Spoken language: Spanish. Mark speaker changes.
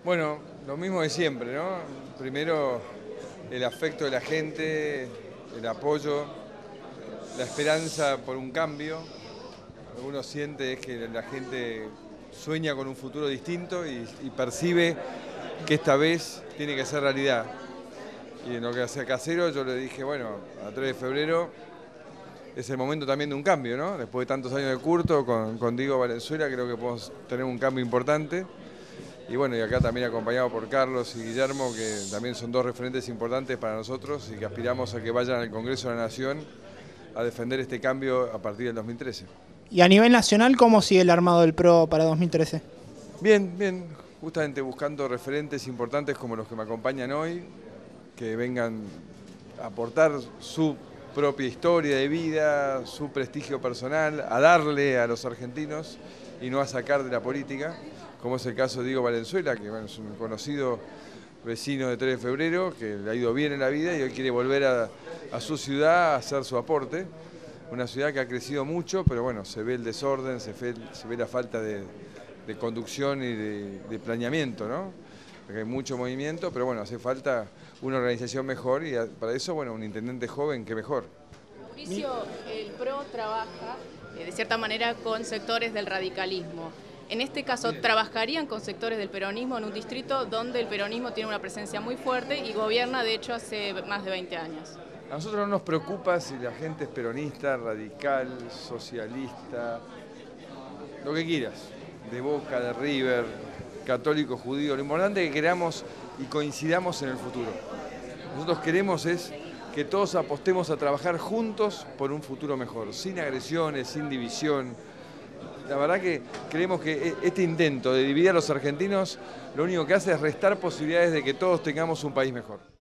Speaker 1: Bueno, lo mismo de siempre, ¿no? Primero el afecto de la gente, el apoyo, la esperanza por un cambio. Lo que uno siente es que la gente sueña con un futuro distinto y percibe que esta vez tiene que ser realidad. Y en lo que hace Casero yo le dije, bueno, a 3 de febrero es el momento también de un cambio, ¿no? Después de tantos años de curto con Diego Valenzuela creo que podemos tener un cambio importante. Y bueno, y acá también acompañado por Carlos y Guillermo, que también son dos referentes importantes para nosotros y que aspiramos a que vayan al Congreso de la Nación a defender este cambio a partir del 2013.
Speaker 2: Y a nivel nacional, ¿cómo sigue el armado del PRO para 2013?
Speaker 1: Bien, bien, justamente buscando referentes importantes como los que me acompañan hoy, que vengan a aportar su propia historia de vida, su prestigio personal, a darle a los argentinos y no a sacar de la política, como es el caso de Diego Valenzuela, que bueno, es un conocido vecino de 3 de febrero, que le ha ido bien en la vida y hoy quiere volver a su ciudad a hacer su aporte. Una ciudad que ha crecido mucho, pero bueno, se ve el desorden, se ve la falta de conducción y de planeamiento, ¿no? Porque hay mucho movimiento, pero bueno, hace falta una organización mejor y para eso, bueno, un intendente joven, qué mejor.
Speaker 3: Mauricio, el PRO trabaja de cierta manera con sectores del radicalismo. En este caso, ¿trabajarían con sectores del peronismo en un distrito donde el peronismo tiene una presencia muy fuerte y gobierna, de hecho, hace más de 20 años?
Speaker 1: A nosotros no nos preocupa si la gente es peronista, radical, socialista, lo que quieras, de Boca, de River, católico, judío. Lo importante es que queramos y coincidamos en el futuro. Nosotros queremos es que todos apostemos a trabajar juntos por un futuro mejor, sin agresiones, sin división. La verdad que creemos que este intento de dividir a los argentinos lo único que hace es restar posibilidades de que todos tengamos un país mejor.